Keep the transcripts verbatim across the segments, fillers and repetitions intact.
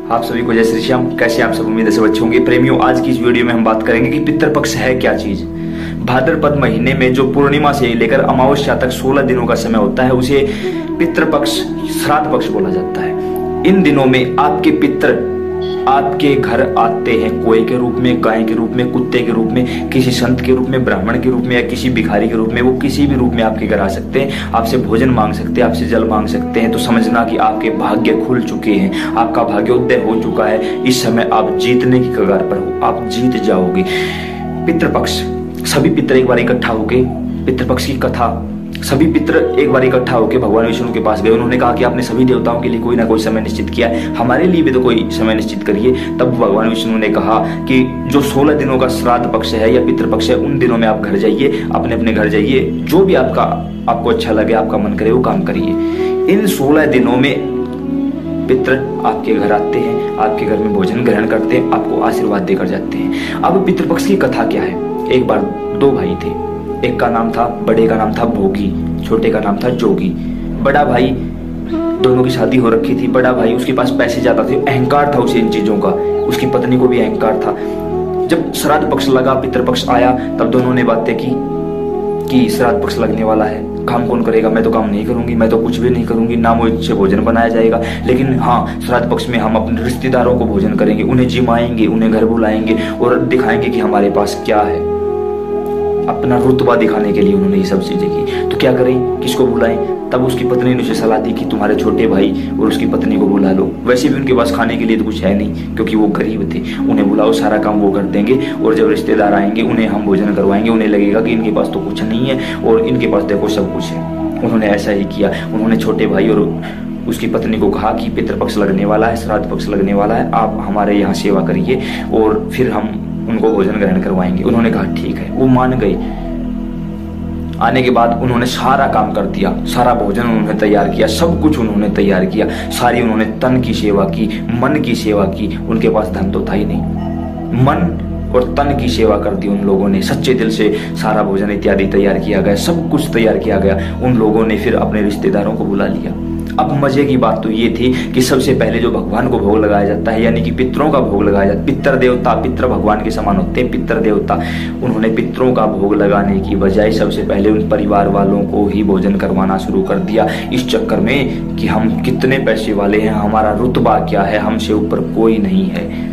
आप सभी को जय श्री श्याम। कैसे आप सब, उम्मीद है सब अच्छे होंगे। प्रेमियों, आज की इस वीडियो में हम बात करेंगे कि पितृपक्ष है क्या चीज। भाद्रपद महीने में जो पूर्णिमा से लेकर अमावस्या तक सोलह दिनों का समय होता है उसे पितृपक्ष, श्राद्ध पक्ष बोला जाता है। इन दिनों में आपके पितृ आपके घर आते हैं, कोए के रूप में, गाय के रूप में, कुत्ते के रूप में, किसी संत के रूप में, ब्राह्मण के रूप में या किसी भिखारी के रूप में। वो किसी भी रूप में आपके घर आ सकते हैं, आपसे भोजन मांग सकते हैं, आपसे जल मांग सकते हैं। तो समझना कि आपके भाग्य खुल चुके हैं, आपका भाग्योदय हो चुका है। इस समय आप जीतने की कगार पर हो, आप जीत जाओगे। पितृपक्ष, सभी पितृ एक बार इकट्ठा होके पितृपक्ष की कथा, सभी पितृ एक बार इकट्ठा होकर भगवान विष्णु के पास गए। उन्होंने कहा कि आपने सभी देवताओं के लिए कोई ना कोई समय निश्चित किया है, हमारे लिए भी तो कोई समय निश्चित करिए। तब भगवान विष्णु ने कहा कि जो सोलह दिनों का श्राद्ध पक्ष है या पितृपक्ष है, उन दिनों में आप घर जाइए, अपने अपने घर जाइए, जो भी आपका आपको अच्छा लगे, आपका मन करे वो काम करिए। इन सोलह दिनों में पितृ आपके घर आते हैं, आपके घर में भोजन ग्रहण करते हैं, आपको आशीर्वाद देकर जाते हैं। अब पितृपक्ष की कथा क्या है। एक बार दो भाई थे, एक का नाम था, बड़े का नाम था भोगी, छोटे का नाम था जोगी। बड़ा भाई, दोनों की शादी हो रखी थी। बड़ा भाई, उसके पास पैसे ज्यादा थे, अहंकार था उसे इन चीजों का, उसकी पत्नी को भी अहंकार था। जब श्राद्ध पक्ष लगा, पितृपक्ष आया, तब दोनों ने बातें की कि श्राद्ध पक्ष लगने वाला है, काम कौन करेगा, मैं तो काम नहीं करूंगी, मैं तो कुछ भी नहीं करूंगी, ना मुझसे भोजन बनाया जाएगा। लेकिन हाँ, श्राद्ध पक्ष में हम अपने रिश्तेदारों को भोजन करेंगे, उन्हें जिमाएंगे, उन्हें घर बुलाएंगे और दिखाएंगे कि हमारे पास क्या है। अपना रुतबा दिखाने के लिए उन्होंने ये सब चीजें की। तो क्या करें, किसको बुलाएं। तब उसकी पत्नी ने उसे सलाह दी कि तुम्हारे छोटे भाई और उसकी पत्नी को बुला लो। वैसे भी उनके पास खाने के लिए तो कुछ है नहीं, क्योंकि वो गरीब थे। उन्हें बुलाओ, सारा काम वो कर देंगे और जब रिश्तेदार आएंगे उन्हें हम भोजन करवाएंगे। उन्हें लगेगा कि इनके पास तो कुछ नहीं है और इनके पास देखो सब कुछ है। उन्होंने ऐसा ही किया। उन्होंने छोटे भाई और उसकी पत्नी को कहा कि पितृपक्ष लगने वाला है, श्राद्ध पक्ष लगने वाला है, आप हमारे यहाँ सेवा करिए और फिर हम उनको भोजन ग्रहण करवाएंगे। उन्होंने कहा ठीक है, वो मान गए। आने के बाद उन्होंने सारा काम कर दिया, सारा भोजन उन्होंने तैयार किया, सब कुछ उन्होंने तैयार किया, सारी उन्होंने तन की सेवा की, मन की सेवा की। उनके पास धन तो था ही नहीं, मन और तन की सेवा कर दी उन लोगों ने। सच्चे दिल से सारा भोजन इत्यादि तैयार किया गया, सब कुछ तैयार किया गया। उन लोगों ने फिर अपने रिश्तेदारों को बुला लिया। अब मजे की बात तो ये थी कि सबसे पहले जो भगवान को भोग लगाया जाता है, यानी कि पितरों का भोग लगाया जाता है। पितर देवता, पितर भगवान के समान होते हैं, पितर देवता। उन्होंने पितरों का भोग लगाने की बजाय सबसे पहले उन परिवार वालों को ही भोजन करवाना शुरू कर दिया, इस चक्कर में कि हम कितने पैसे वाले हैं, हमारा रुतबा क्या है, हमसे ऊपर कोई नहीं है।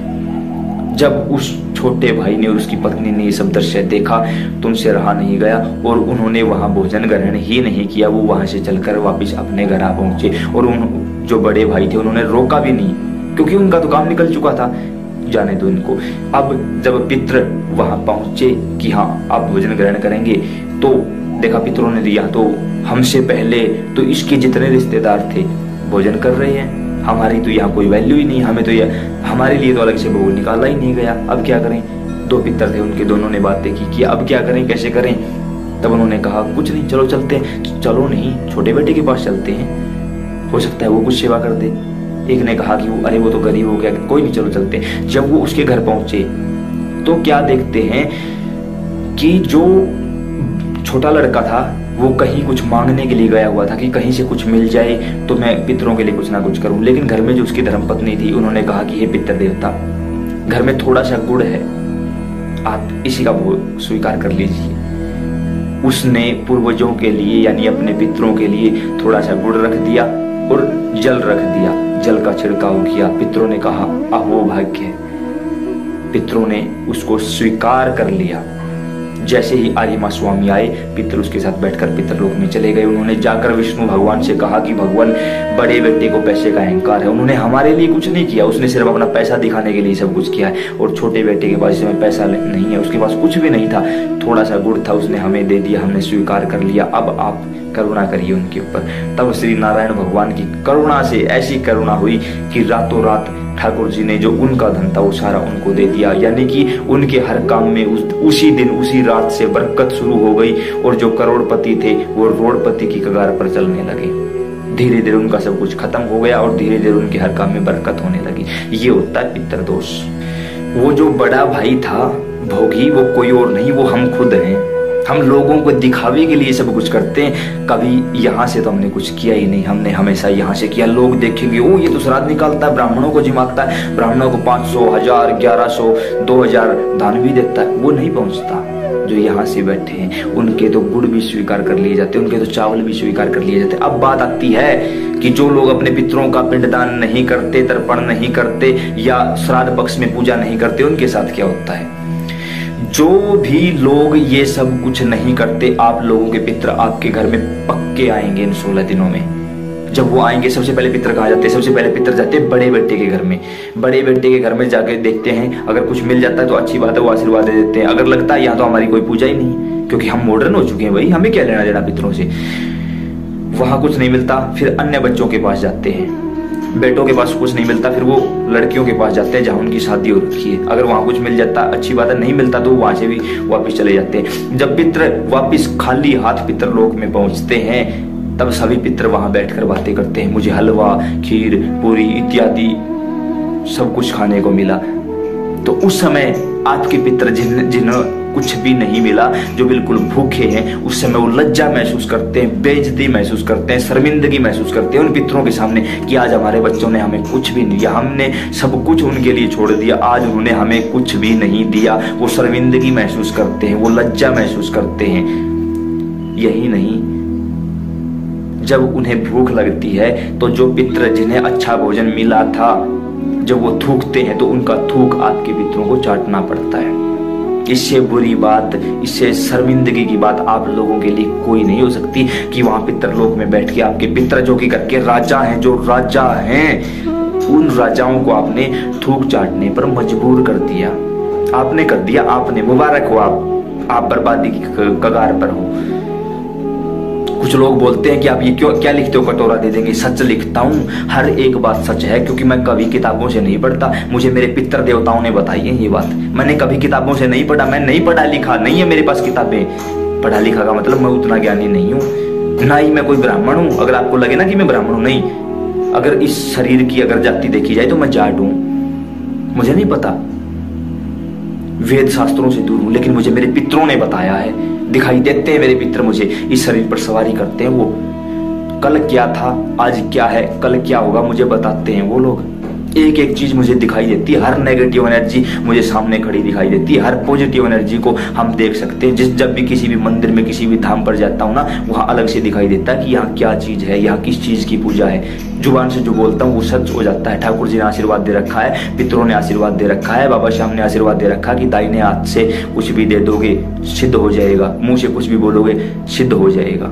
जब उस छोटे भाई ने और उसकी पत्नी ने ये सब दृश्य देखा तो उनसे रहा नहीं गया और उन्होंने वहां भोजन ग्रहण ही नहीं किया। वो वहां से चलकर वापस अपने घर आ पहुंचे और उन जो बड़े भाई थे उन्होंने रोका भी नहीं, क्योंकि उनका तो काम निकल चुका था, जाने दो इनको। अब जब पितृ वहां पहुंचे कि हाँ आप भोजन ग्रहण करेंगे, तो देखा पितरों ने दिया, तो हमसे पहले तो इसके जितने रिश्तेदार थे भोजन कर रहे हैं, हमारी तो यहाँ कोई वैल्यू ही नहीं, हमें तो यह हमारे लिए तो अलग से भोग निकाला ही नहीं गया। अब क्या करें। दो पितर थे, उनके दोनों ने बातें की कि अब क्या करें, कैसे करें। तब उन्होंने कहा कुछ नहीं, चलो चलते हैं। चलो नहीं, छोटे बेटे के पास चलते हैं, हो सकता है वो कुछ सेवा कर दे। एक ने कहा कि वो अरे वो तो गरीब हो गया, कोई नहीं चलो चलते हैं। जब वो उसके घर पहुंचे तो क्या देखते हैं कि जो छोटा लड़का था वो कहीं कुछ मांगने के लिए गया हुआ था कि कहीं से कुछ मिल जाए तो मैं पितरों के लिए कुछ ना कुछ करूं। लेकिन घर में जो उसकी धर्मपत्नी थी उन्होंने कहा कि हे पितर देवता, घर में थोड़ा सा गुड़ है, आप इसी का भोग स्वीकार कर लीजिए। उसने पूर्वजों के लिए यानी अपने पितरों के लिए थोड़ा सा गुड़ रख दिया और जल रख दिया, जल का छिड़काव किया। पितरों ने कहा अहो भाग्य, पितरों ने उसको स्वीकार कर लिया। जैसे ही आर्यमा स्वामी आए, पितर उसके साथ बैठकर पितरलोक में चले गए। उन्होंने जाकर विष्णु भगवान से कहा कि भगवान, बड़े बेटे को पैसे का अहंकार है, उन्होंने हमारे लिए कुछ नहीं किया, उसने सिर्फ अपना पैसा दिखाने के लिए सब कुछ किया है। और छोटे बेटे के पास इसमें पैसा नहीं है, उसके पास कुछ भी नहीं था, थोड़ा सा गुड़ था, उसने हमें दे दिया, हमने स्वीकार कर लिया, अब आप करुणा करिए उनके ऊपर। तब श्री नारायण भगवान की करुणा से ऐसी करुणा हुई कि रातों रात ठाकुर जी ने जो उनका धन था वो सारा उनको दे दिया, यानी कि उनके हर काम में उस, उसी दिन उसी रात से बरकत शुरू हो गई और जो करोड़पति थे वो रोड़पति की कगार पर चलने लगे। धीरे धीरे उनका सब कुछ खत्म हो गया और धीरे धीरे उनके हर काम में बरकत होने लगी। ये होता है पितृदोष। वो जो बड़ा भाई था भोगी, वो कोई और नहीं, वो हम खुद हैं। हम लोगों को दिखावे के लिए सब कुछ करते हैं। कभी यहाँ से तो हमने कुछ किया ही नहीं, हमने हमेशा यहाँ से किया। लोग देखेंगे ओ ये तो श्राद्ध निकालता है, ब्राह्मणों को जिमाता है, ब्राह्मणों को पाँच सौ, हजार, ग्यारह सौ, दो हजार दान भी देता है। वो नहीं पहुँचता। जो यहाँ से बैठे हैं उनके तो गुड़ भी स्वीकार कर लिए जाते, उनके तो चावल भी स्वीकार कर लिए जाते। अब बात आती है कि जो लोग अपने पितरों का पिंडदान नहीं करते, तर्पण नहीं करते या श्राद्ध पक्ष में पूजा नहीं करते, उनके साथ क्या होता है। जो भी लोग ये सब कुछ नहीं करते, आप लोगों के पितर आपके घर में पक्के आएंगे इन सोलह दिनों में। जब वो आएंगे सबसे पहले पितर कहाँ जाते हैं, सबसे पहले पितर जाते हैं बड़े बेटे के घर में। बड़े बेटे के घर में जाके देखते हैं, अगर कुछ मिल जाता है तो अच्छी बात है, वो आशीर्वाद दे देते हैं। अगर लगता है यहाँ तो हमारी कोई पूजा ही नहीं, क्योंकि हम मॉडर्न हो चुके हैं भाई, हमें क्या लेना देना पितरों से, वहां कुछ नहीं मिलता, फिर अन्य बच्चों के पास जाते हैं। बेटों के पास कुछ नहीं मिलता, फिर वो लड़कियों के पास जाते हैं जहां उनकी शादी हो रखी है। अगर वहां कुछ मिल जाता अच्छी बात है, नहीं मिलता तो वहां से भी वापस चले जाते हैं। जब पितर वापस खाली हाथ पितर लोक में पहुंचते हैं, तब सभी पितर वहां बैठकर बातें करते हैं। मुझे हलवा, खीर, पूरी इत्यादि सब कुछ खाने को मिला। तो उस समय आपके पितर जिन जिन्हें कुछ भी नहीं मिला, जो बिल्कुल भूखे हैं, उस समय वो लज्जा महसूस करते हैं, बेइज्जती महसूस करते हैं, शर्मिंदगी महसूस करते हैं उन पितरों के सामने कि आज हमारे बच्चों ने हमें कुछ भी नहीं दिया, हमने सब कुछ उनके लिए छोड़ दिया, आज उन्होंने हमें कुछ भी नहीं दिया। वो शर्मिंदगी महसूस करते हैं, वो लज्जा महसूस करते हैं। यही नहीं, जब उन्हें भूख लगती है तो जो पितर जिन्हें अच्छा भोजन मिला था, जब वो थूकते हैं तो उनका थूक आपके पितरों को चाटना पड़ता है। इससे बुरी बात, इससे शर्मिंदगी की बात आप लोगों के लिए कोई नहीं हो सकती कि वहां पितर लोक में बैठ के आपके पितर जो कि करके राजा हैं, जो राजा हैं, उन राजाओं को आपने थूक चाटने पर मजबूर कर दिया। आपने कर दिया, आपने, मुबारक हो आप, आप बर्बादी की कगार पर हो। कुछ लोग बोलते हैं कि आप ये क्यों क्या लिखते हो, कटोरा दे देंगे। सच लिखता हूँ, हर एक बात सच है, क्योंकि मैं कभी किताबों से नहीं पढ़ता, मुझे मेरे पितर देवताओं ने बताई है ये बात। मैंने कभी किताबों से नहीं पढ़ा, मैं नहीं पढ़ा लिखा, नहीं है मेरे पास किताबें। पढ़ा लिखा का मतलब मैं उतना ज्ञानी नहीं हूँ, ना ही मैं कोई ब्राह्मण हूँ। अगर आपको लगे ना कि मैं ब्राह्मण हूँ, नहीं, अगर इस शरीर की अगर जाति देखी जाए तो मैं जाट हूँ, मुझे नहीं पता, वेद शास्त्रों से दूर हूँ, लेकिन मुझे मेरे पितरों ने बताया है। दिखाई देते हैं मेरे पितर, मुझे इस शरीर पर सवारी करते हैं। वो कल क्या था, आज क्या है, कल क्या होगा, मुझे बताते हैं वो लोग। एक एक चीज मुझे दिखाई देती है, हर नेगेटिव एनर्जी मुझे सामने खड़ी दिखाई देती है, हर पॉजिटिव एनर्जी को हम देख सकते हैं। जिस जब भी किसी भी मंदिर में, किसी भी धाम पर जाता हूँ ना, वहाँ अलग से दिखाई देता है कि यहाँ क्या चीज है, यहाँ किस चीज की पूजा है। जुबान से जो बोलता हूँ वो सच हो जाता है। ठाकुर जी ने आशीर्वाद दे रखा है, पितरों ने आशीर्वाद दे रखा है, बाबा श्याम ने आशीर्वाद दे रखा कि दाहिने हाथ से कुछ भी दे दोगे सिद्ध हो जाएगा, मुंह से कुछ भी बोलोगे सिद्ध हो जाएगा।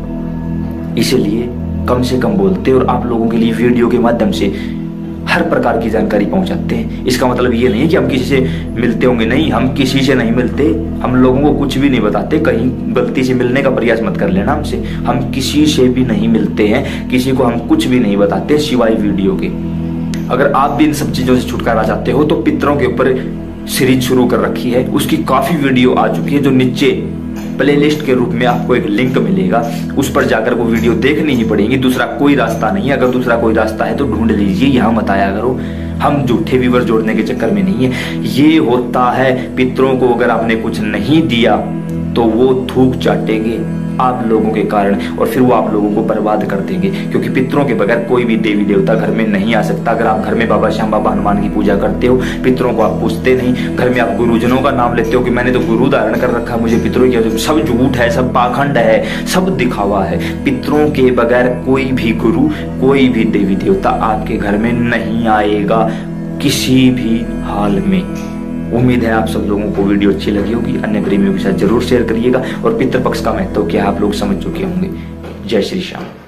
इसलिए कम से कम बोलते और आप लोगों के लिए वीडियो के माध्यम से हर प्रकार की जानकारी पहुंचाते हैं। इसका मतलब ये नहीं है कि हम किसी से मिलते होंगे, नहीं, हम किसी से नहीं मिलते, हम लोगों को कुछ भी नहीं बताते। कहीं गलती से मिलने का प्रयास मत कर लेना हमसे, हम किसी से भी नहीं मिलते हैं, किसी को हम कुछ भी नहीं बताते सिवाय वीडियो के। अगर आप भी इन सब चीजों से छुटकारा चाहते हो तो पितरों के ऊपर सीरीज शुरू कर रखी है, उसकी काफी वीडियो आ चुकी है, जो नीचे प्लेलिस्ट के रूप में आपको एक लिंक मिलेगा, उस पर जाकर वो वीडियो देखनी ही पड़ेगी। दूसरा कोई रास्ता नहीं है। अगर दूसरा कोई रास्ता है तो ढूंढ लीजिए, यहाँ मत आया करो। हम झूठे व्यूअर जोड़ने के चक्कर में नहीं है। ये होता है, पितरों को अगर आपने कुछ नहीं दिया तो वो थूक चाटेंगे आप लोगों के कारण, और फिर वो आप लोगों को बर्बाद कर देंगे। क्योंकि पितरों के बगैर कोई भी देवी देवता घर में नहीं आ सकता। अगर आप घर में बाबा श्याम, बाबा हनुमान की पूजा करते हो, पितरों को आप पूछते नहीं, घर में आप गुरुजनों का नाम लेते हो कि मैंने तो गुरु धारण कर रखा, मुझे पितरों की, सब झूठ है, सब पाखंड है, सब दिखावा है। पितरों के बगैर कोई भी गुरु, कोई भी देवी देवता आपके घर में नहीं आएगा किसी भी हाल में। उम्मीद है आप सब लोगों को वीडियो अच्छी लगी होगी। अन्य प्रेमियों के साथ जरूर शेयर करिएगा, और पितृपक्ष का महत्व क्या है आप लोग समझ चुके होंगे। जय श्री श्याम।